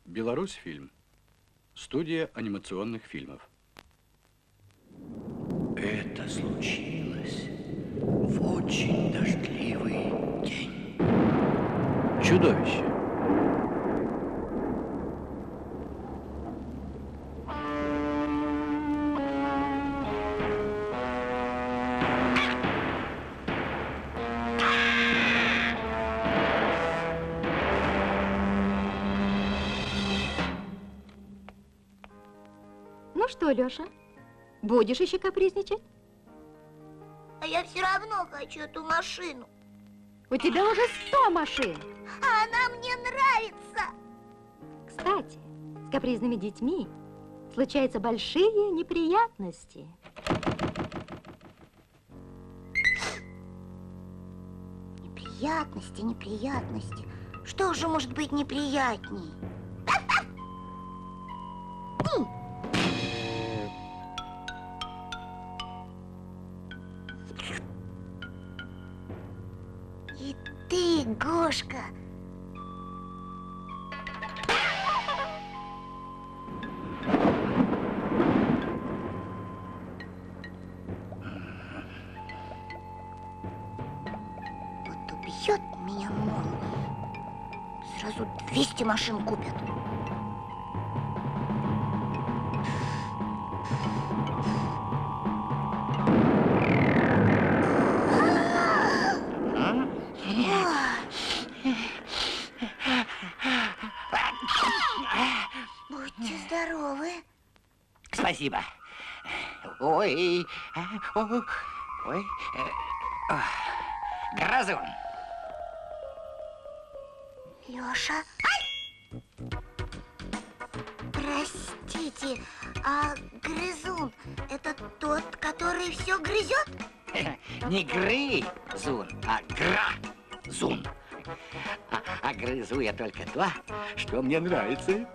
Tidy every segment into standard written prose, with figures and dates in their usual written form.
Беларусьфильм. Студия анимационных фильмов. Это случилось в очень дождливый день. Чудовище. Ну что, Лёша, будешь еще капризничать? А я все равно хочу эту машину. У тебя уже 100 машин. А она мне нравится. Кстати, с капризными детьми случаются большие неприятности. Неприятности, неприятности. Что же может быть неприятней? И ты, Гошка. Вот убьет меня молния. Сразу 200 машин купят. Будьте здоровы. Спасибо. Ой, Грызун. Лёша. Простите, а грызун — это тот, который все грызет? Не грызун, а грызун. А грызу я только то, что мне нравится.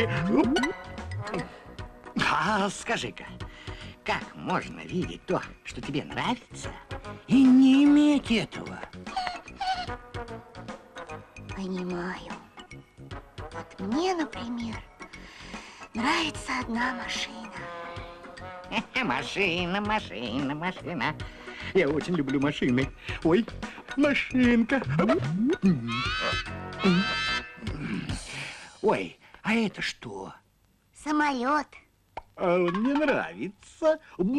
А скажи-ка, как можно видеть то, что тебе нравится, и не иметь этого? Понимаю. Вот мне, например, нравится одна машина. Машина, машина, машина. Я очень люблю машины. Ой, машинка. Ой, а это что? Самолет. А он мне нравится.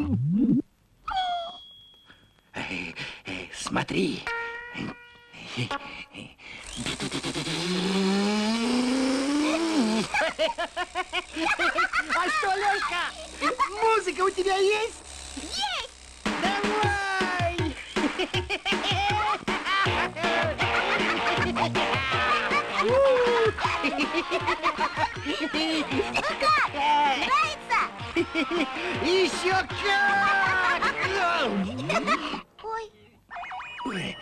Смотри. А что, Лёшка, музыка у тебя есть? Есть! Давай! Как? Нравится? Еще как! Ой. Ой.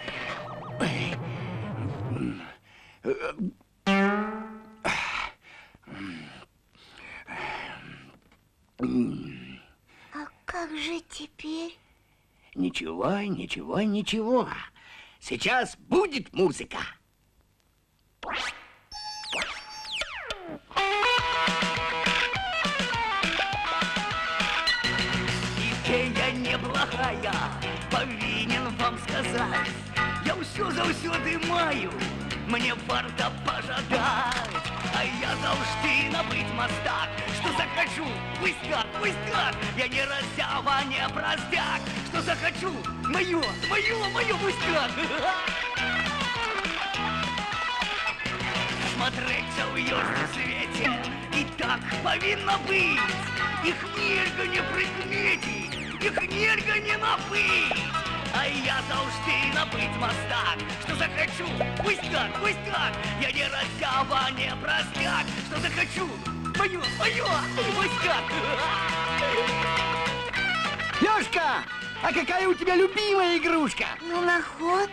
А как же теперь? Ничего, ничего, ничего. Сейчас будет музыка. Идея неплохая, повинен вам сказать. Я все заўсёды маю, мне варто пожадать. А я заўжды набыть мастак, что захочу, пусть как, я не разява, не простяк, что захочу, мое, пусть как. Смотреться ў ёсць свете, и так повинно быть. Их нельга не прикметить, их нельга не набыть. А я заўжды набыть мастак, что захочу, пусть как, я не разява, не простяк, что захочу, мое, пусть как. Лёшка, а какая у тебя любимая игрушка? Ну, на ход.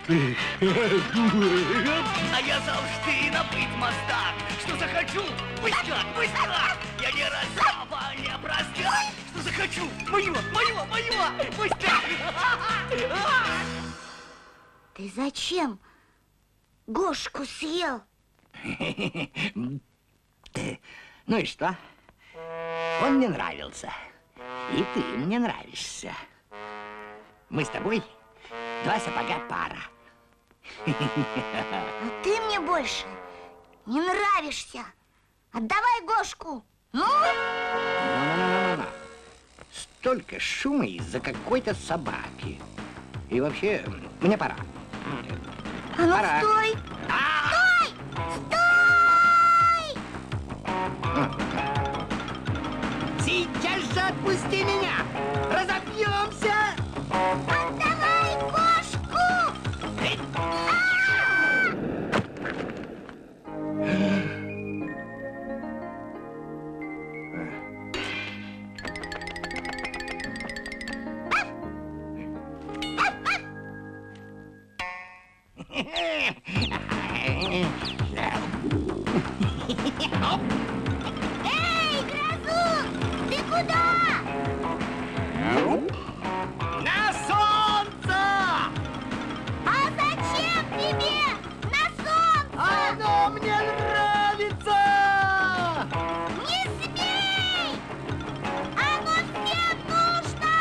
А я заўжды набыть мастак, что захочу, пусть как, я не разява, не простяк, что захочу, мое, пусть так. Ты зачем Гошку съел? Ну и что? Он мне нравился. И ты мне нравишься. Мы с тобой два сапога пара. А ты мне больше не нравишься. Отдавай Гошку. Ну? Ну-ну-ну-ну-ну. Столько шума из-за какой-то собаки. И вообще, мне пора. А ну Пора. стой! Стой! Стой! Сейчас же отпусти меня! Разобьемся! Отдавай Гошку! Эй, Грызун! Ты куда? На солнце! А зачем тебе на солнце? Оно мне нравится! Не смей! Оно всем нужно!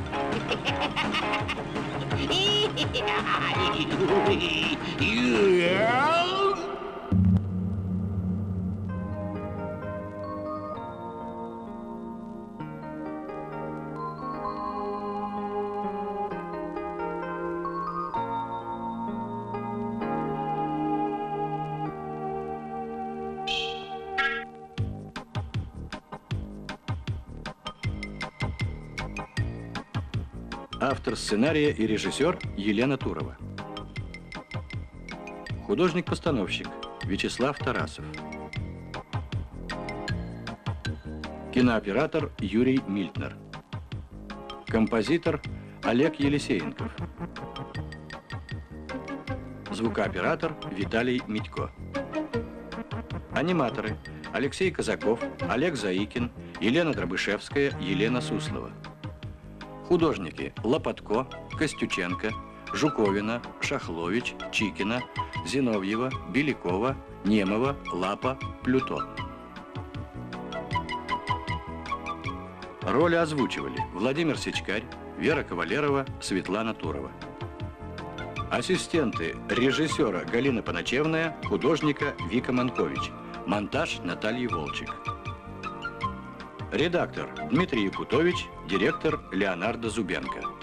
Автор сценария и режиссер Елена Турова. Художник-постановщик Вячеслав Тарасов. Кинооператор Юрий Мильтнер. Композитор Олег Елисеенков. Звукооператор Виталий Митько. Аниматоры Алексей Казаков, Олег Заикин, Елена Дробышевская, Елена Суслова. Художники Лопатко, Костюченко, Жуковина, Шахлович, Чикина, Зиновьева, Белякова, Немова, Лапа, Плюто. Роли озвучивали Владимир Сичкарь, Вера Кавалерова, Светлана Турова. Ассистенты режиссера Галина Поночевная, художника Вика Манкович. Монтаж Натальи Волчек. Редактор Дмитрий Якутович, директор Леонардо Зубенко.